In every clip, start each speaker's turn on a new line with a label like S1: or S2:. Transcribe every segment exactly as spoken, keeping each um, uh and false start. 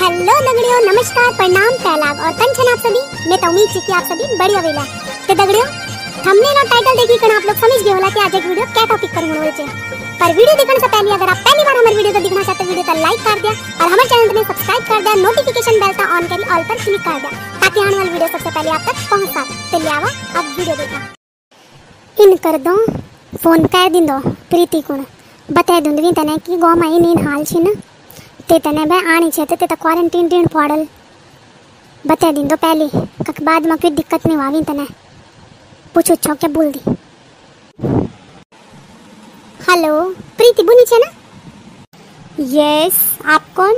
S1: Hello दगड़ियों, नमस्कार, प्रणाम, पहलाग और तंचन आप सभी। मैं तो उम्मीद कि आप सभी बढ़िया वेला। तो दगड़ियों, थंबनेल और टाइटल देखी कर आप लोग समझ गए होला कि आज एक वीडियो क्या टॉपिक पर होने छे। पर वीडियो देखने से पहले अगर आप पहली बार हमारी वीडियो को देखना चाहते हो, वीडियो को लाइक कर दिया और हमारे चैनल में सब्सक्राइब कर दिया, नोटिफिकेशन बेल का ऑन करी, ऑल पर क्लिक कर दिया ताकि आने वाली वीडियो सबसे पहले आप तक पहुंच सके। तो लियावा अब वीडियो देखा। इन कर दो फोन कर दिन दो प्रीति को बता दूंगी तने कि गो माई नींद हाल छी ना ते तने बे आनी छे ते त क्वारंटाइन टीन पड़ल बता दिन दो पहले कक बाद में कोई दिक्कत नहीं आवी तने पूछो छो क्या बोल दी। हेलो प्रीति बुनी छे ना? यस, आप कौन?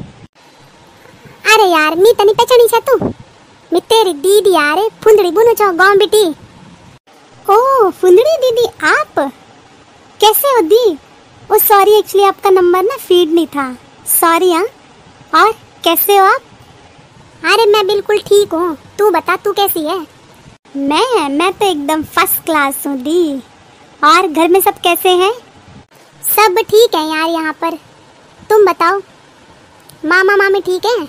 S1: अरे यार मी तनी पहचानी छे तू? मैं तेरी दीदी यार फुंदड़ी बुनु छो गांव बेटी। ओ फुंदड़ी दीदी आप कैसे हो दी? ओ सॉरी एक्चुअली आपका नंबर ना फीड नहीं था, सॉरी। हाँ, और कैसे हो आप? अरे मैं बिल्कुल ठीक हूँ, तू बता तू कैसी है? मैं मैं तो एकदम फर्स्ट क्लास हूँ दी। और घर में सब कैसे हैं? सब ठीक है यार यहाँ पर। तुम बताओ, मामा मामी ठीक है?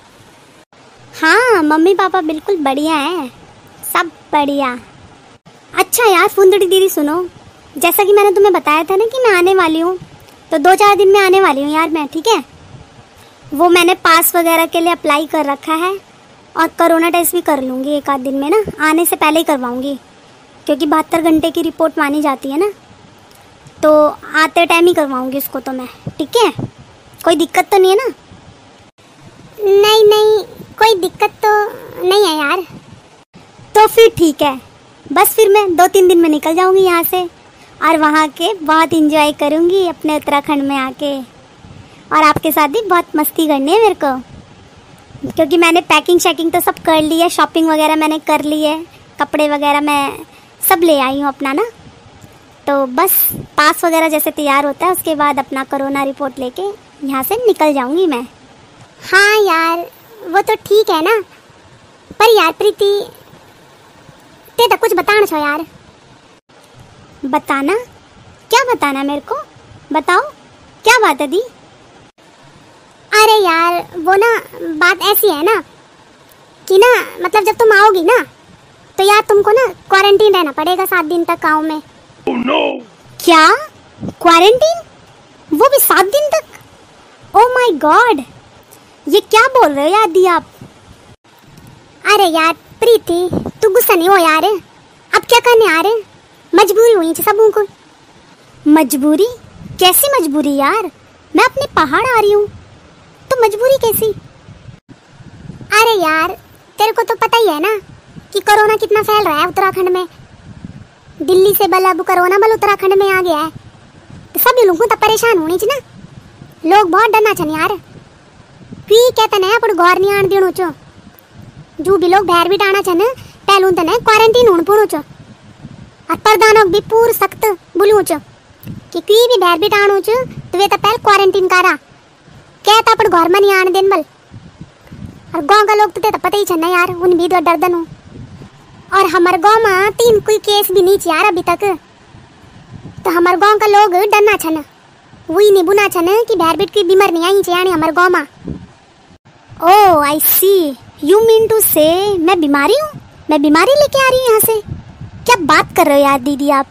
S1: हाँ मम्मी पापा बिल्कुल बढ़िया है, सब बढ़िया। अच्छा यार फुंदड़ी दीदी सुनो, जैसा कि मैंने तुम्हें बताया था ना कि मैं आने वाली हूँ, तो दो चार दिन में आने वाली हूँ यार मैं, ठीक है? वो मैंने पास वगैरह के लिए अप्लाई कर रखा है और कोरोना टेस्ट भी कर लूँगी एक आध दिन में ना, आने से पहले ही करवाऊँगी क्योंकि बहत्तर घंटे की रिपोर्ट मानी जाती है ना, तो आते टाइम ही करवाऊँगी उसको तो मैं, ठीक है? कोई दिक्कत तो नहीं है ना? नहीं नहीं कोई दिक्कत तो नहीं है यार। तो फिर ठीक है, बस फिर मैं दो तीन दिन में निकल जाऊँगी यहाँ से और वहाँ के बहुत इंजॉय करूँगी अपने उत्तराखंड में आके, और आपके साथ भी बहुत मस्ती करनी है मेरे को क्योंकि मैंने पैकिंग शैकिंग तो सब कर ली है, शॉपिंग वगैरह मैंने कर ली है, कपड़े वगैरह मैं सब ले आई हूँ अपना ना। तो बस पास वगैरह जैसे तैयार होता है उसके बाद अपना कोरोना रिपोर्ट लेके यहाँ से निकल जाऊँगी मैं। हाँ यार वो तो ठीक है ना, पर यार प्रीति ते तो कुछ बताना छो यार। बताना? क्या बताना मेरे को? बताओ क्या बात है दी? अरे यार वो ना बात ऐसी है ना कि ना मतलब जब तुम आओगी ना तो यार तुमको ना क्वारंटीन रहना पड़ेगा सात दिन तक गाँव में। oh, no. क्या क्वारंटीन? वो भी सात दिन तक? ओह माय गॉड, ये क्या बोल रहे हो यार दी आप? अरे यार प्रीति तू गुस्सा नहीं हो यार, अब क्या करने यार, मजबूरी हुई सबों को। मजबूरी? कैसी मजबूरी यार? मैं अपने पहाड़ आ रही हूँ तो मजबूरी कैसी? अरे यार तेरे को तो पता ही है ना कि कोरोना कितना फैल रहा है उत्तराखंड में। दिल्ली से बल अब कोरोना बल उत्तराखंड में आ गया है, तो सभी लोगों तो परेशान होनी चाहिए ना। लोग बहुत डरना चाहिए यार, कि कहते हैं अपन घर नहीं आन देनो चो, जो भी लोग बाहर भी डाना चाहिए पहलू तने क्वारंटीन होने पड़ो चो, और प्रधानों भी पूर सख्त बोलूँ चो कि कोई भी बाहर भी डानो चो तो वे तो पहले क्वारंटीन करा, कहता अपन घर में नहीं आने देन बल। और गांव का लोग तो पता ही छना यार, उन भी तो डरदन हो। और हमारे गांव में तीन कोई केस भी नहीं यार अभी तक, तो हमारे गांव का लोग डरना छना, वही नहीं बुना छना कि बाहर बीट की बीमार नहीं आई चाहिए हमारे गांव में। Oh I see, you mean to से मैं बीमारी हूँ, मैं बीमारी लेके आ रही हूँ यहाँ से? क्या बात कर रहे हो यार दीदी आप?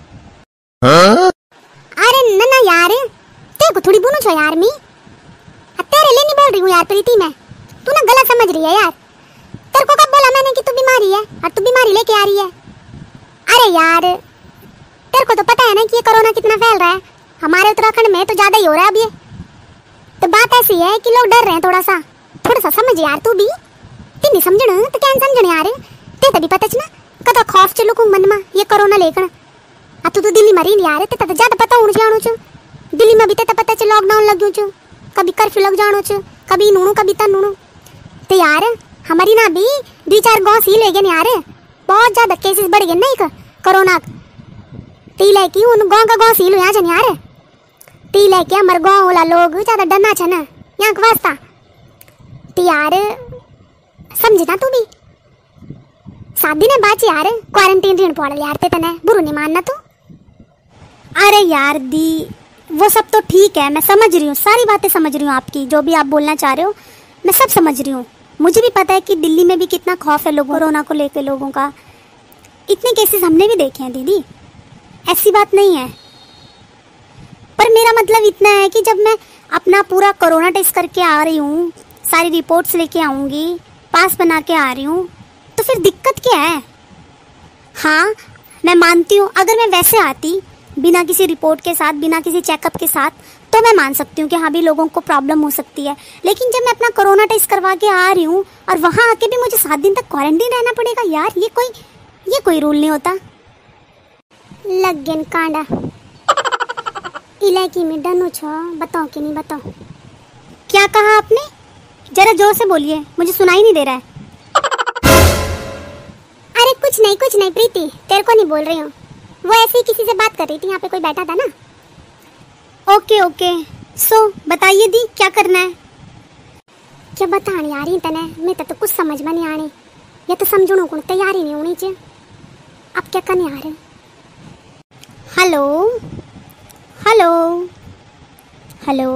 S1: हाँ? अरे ना ना यार तेरे को थोड़ी बुनो छो यार, मी तेरे लिए नहीं बोल रही हूँ यार प्रीति, मैं तू ना गलत समझ रही है यार। तेरे को कब बोला मैंने कि तू बीमारी है और तू बीमारी लेके आ रही है? अरे यार तेरे को तो पता है ना कि ये कोरोना कितना फैल रहा है हमारे उत्तराखंड में, तो ज्यादा ही हो रहा है अब ये। तो बात ऐसी है कि लोग डर रहे हैं, थोड़ा सा थोड़ा सा समझ यार तू भी। तीन नहीं समझना तो क्या समझने यार, ते तभी पता ना कदा खौफ चलो को मन में ये कोरोना लेकर। अब तू तो दिल्ली मरी नहीं यार, ते तो ज्यादा पता होना जानो छो, दिल्ली में भी ते पता चल लॉकडाउन लग गयो छो, कभी कर्फ्यू लग जानो छो, कभी नूनू कभी तनूनू। तो यार हमारी ना भी दो चार गांव सी ले गए यार, बहुत ज्यादा केसेस बढ़ गए ना एक कोरोना। ती लेके उन गांव का गांव सील हो जान यार, ती लेके हमारे गांव वाला लोग ज्यादा डरना छन यहाँ के वास्ता। तो यार समझना तू भी, सात दिन बाद यार क्वारंटीन रहना पड़ा यार, ते तने बुरू नहीं मानना तू। अरे यार दी वो सब तो ठीक है, मैं समझ रही हूँ, सारी बातें समझ रही हूँ आपकी, जो भी आप बोलना चाह रहे हो मैं सब समझ रही हूँ, मुझे भी पता है कि दिल्ली में भी कितना खौफ है लोगों कोरोना को लेकर लोगों का। इतने केसेस हमने भी देखे हैं दीदी, ऐसी बात नहीं है। पर मेरा मतलब इतना है कि जब मैं अपना पूरा कोरोना टेस्ट करके आ रही हूँ, सारी रिपोर्ट्स लेके आऊँगी, पास बना के आ रही हूँ, तो फिर दिक्कत क्या है? हाँ मैं मानती हूँ, अगर मैं वैसे आती बिना किसी रिपोर्ट के साथ, बिना किसी चेकअप के साथ, तो मैं मान सकती हूँ कि हाँ भी लोगों को प्रॉब्लम हो सकती है। लेकिन जब मैं अपना कोरोना टेस्ट करवा के आ रही हूँ और वहाँ आके भी मुझे सात दिन तक क्वारंटीन रहना पड़ेगा, यार ये कोई ये कोई रूल नहीं होता। लग गया कांडा इलाकी में डनो छो, बताओ कि नहीं बताओ। क्या कहा आपने? जरा जोर से बोलिए, मुझे सुनाई नहीं दे रहा है। अरे कुछ नहीं कुछ नहीं प्रीति, तेरे को नहीं बोल रही हूँ, वो ऐसे ही किसी से बात कर रही थी, यहाँ पे कोई बैठा था ना। ओके ओके, सो बताइए दी, क्या करना है? क्या बतानी आ रही तने, मैं तो, तो कुछ समझ में नहीं आनी, या तो समझने को तैयारी नहीं होनी चाहिए। अब क्या करने आ रहे? हेलो हेलो हेलो,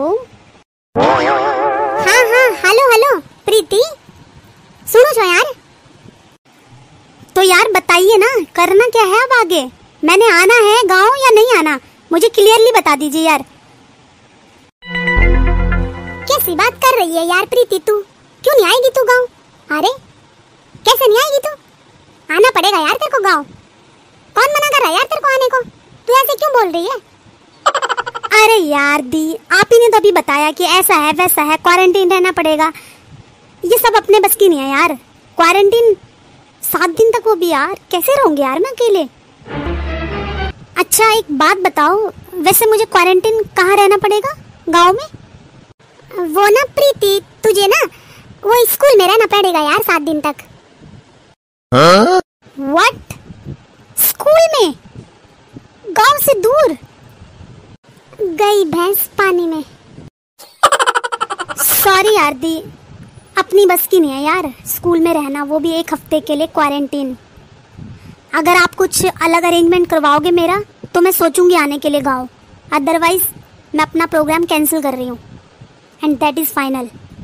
S1: हाँ हाँ हेलो हेलो प्रीति, सुनो छो यार। तो यार बताइए ना, करना क्या है अब आगे? मैंने आना है गांव या नहीं आना, मुझे क्लियरली बता दीजिए यार। कैसी बात कर रही है यार प्रीति तू, क्यों नहीं आएगी तू गांव? अरे कैसे नहीं आएगी तू? आना पड़ेगा यार तेरे को गांव। कौन मना कर रहा है यार तेरे को आने को? तू ऐसे क्यों बोल रही है? अरे यार दी, आप ही ने तो अभी बताया कि ऐसा है वैसा है, क्वारंटीन रहना पड़ेगा, ये सब अपने बस की नहीं है यार। क्वारंटीन सात दिन तक, वो भी यार कैसे रहूंगी यार मैं अकेले। अच्छा एक बात बताओ, वैसे मुझे क्वारंटीन कहाँ रहना पड़ेगा गांव में? वो ना प्रीति, तुझे ना वो स्कूल में रहना पड़ेगा यार सात दिन तक। व्हाट? स्कूल में? गांव से दूर? गई भैंस पानी में। सॉरी यार दी, अपनी बस की नहीं है यार स्कूल में रहना, वो भी एक हफ्ते के लिए क्वारंटीन। अगर आप कुछ अलग अरेंजमेंट करवाओगे मेरा, तो मैं सोचूंगी आने के लिए गांव, अदरवाइज मैं अपना प्रोग्राम कैंसिल कर रही हूँ, एंड दैट इज फाइनल।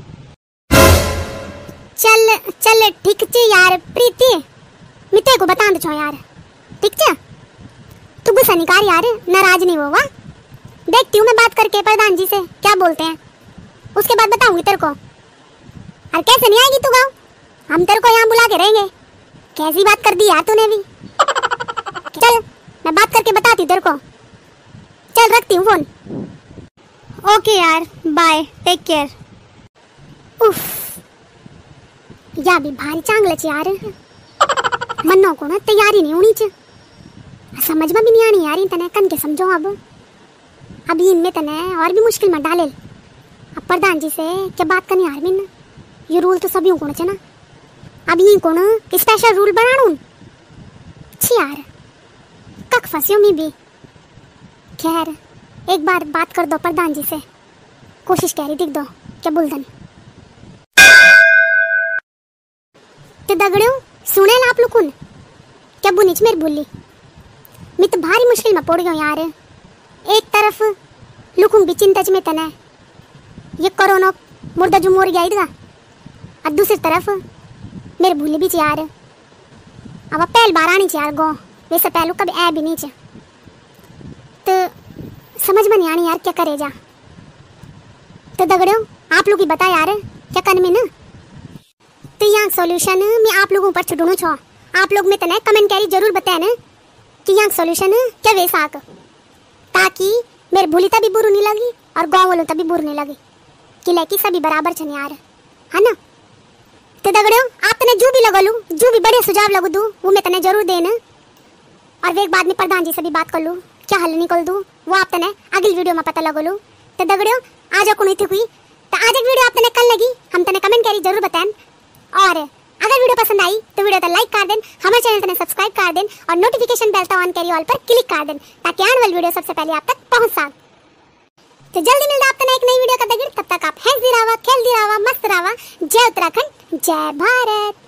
S1: चल चल ठीक चे यार प्रीति, मैं तेरे को बता दो यार, ठीक चे? तू गुस्सा नहीं कर यार, नाराज नहीं होगा। देखती हूँ मैं बात करके प्रधान जी से क्या बोलते हैं, उसके बाद बताऊंगी तेरे को। और कैसे नहीं आएगी तू गाँव? हम तेरे को यहाँ बुला के रहेंगे। कैसी बात कर दी यार तूने भी। चल मैं बात करके बताती हूँ तेरे को, चल रखती हूँ फोन। ओके यार, बाय, टेक केयर। उफ, या भी भारी चांगलच यार, मन्नो को ना तैयारी नहीं होनी चाहिए, समझ में भी नहीं आनी यार, तने कन के समझो। अब अभी इनमें तने और भी मुश्किल में डाले। अब प्रधान जी से क्या बात करनी यार बिन, ये रूल तो सभी को ना, अब ये को ना स्पेशल रूल बनाऊं छी यार, कक फंसियो मैं भी। खैर एक बार बात कर दो प्रधान जी से, कोशिश कह रही दिख दो क्या बोलते हैं। तो दगड़ियों सुने ला आप लोगों क्या बुनिच मेरी बोली, मैं तो भारी मुश्किल में पड़ गया यार। एक तरफ लुकुंग भी चिंता में तने ये कोरोना मुर्दा जो मोर गया इधर, और दूसरी तरफ मेरे भूले भी यार। अब पहल बार आनी यार गाँव, वैसे पहलू कभी ऐ भी नहीं, तो समझ में नहीं आनी यार क्या करे जा। तो दगड़ियों आप लोग ही बता यार क्या करने में ना, तो यहाँ सॉल्यूशन मैं आप लोगों पर छुड़ूँ छो। आप लोग में तने कमेंट करी जरूर बताए ना कि यहाँ सॉल्यूशन क्या वैसा, ताकि मेरे भूली तभी बुरी नहीं लगी और गाँव वालों तभी बुरी नहीं लगी, कि लेकी सभी बराबर छन यार, है ना। तो दगड़ियों आप तने जो भी लगा लूँ, जो भी बढ़िया सुझाव लगू दूँ वो मैं तने जरूर देना, और वे एक बाद में प्रधान जी से भी बात कर लूँ क्या हल निकल दूँ, वो आप तने अगली वीडियो में पता लगा लूँ। तो दगड़ियों आज को नहीं थी हुई, तो आज एक वीडियो आप तने कल लगी हम तने कमेंट करी जरूर बताएं, और अगर वीडियो पसंद आई तो वीडियो तो लाइक कर दें, हमारे चैनल तने सब्सक्राइब कर दें, और नोटिफिकेशन बेल तो ऑन करी ऑल पर क्लिक कर दें, ताकि आने वाली वीडियो सबसे पहले आप तक पहुंच सके। तो जल्दी मिलता आप तने एक नई वीडियो का दगड़, तब तक आप हेल्दी रहा, खेलती रहा, मस्त रहा। जय उत्तराखंड, जय भारत।